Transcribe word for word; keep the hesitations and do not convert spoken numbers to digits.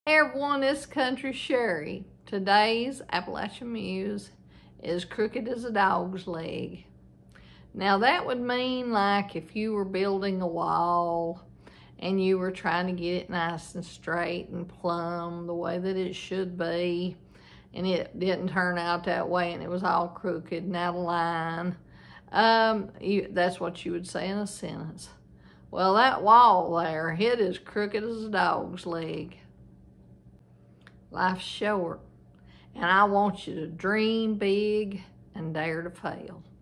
Hey everyone, this Country Sherry. Today's Appalachian Muse is crooked as a dog's leg. Now that would mean like if you were building a wall and you were trying to get it nice and straight and plumb the way that it should be, and it didn't turn out that way and it was all crooked and out of line. Um, you, that's what you would say in a sentence. Well, that wall there, it is crooked as a dog's leg. Life's short, and I want you to dream big and dare to fail.